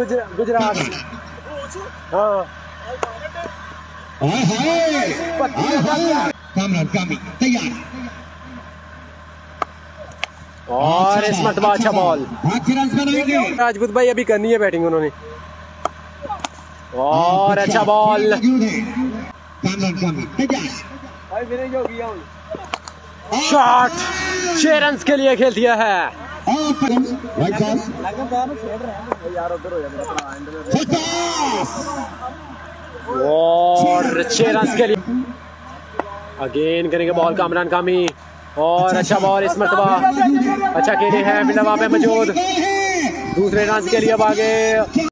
गुजरात। हाँ तैयार और इस मरतबा अच्छा बॉल। राजपूत भाई अभी करनी है बैटिंग उन्होंने और अच्छा बॉल। शॉट 6 रन के लिए खेल दिया है और 6 रन के लिए अगेन करेंगे बॉल कामरान कामी और अच्छा बॉल इस मरतबा अच्छा खेले हैं बिना वहाँ पे मौजूद दूसरे रन के लिए अब आगे।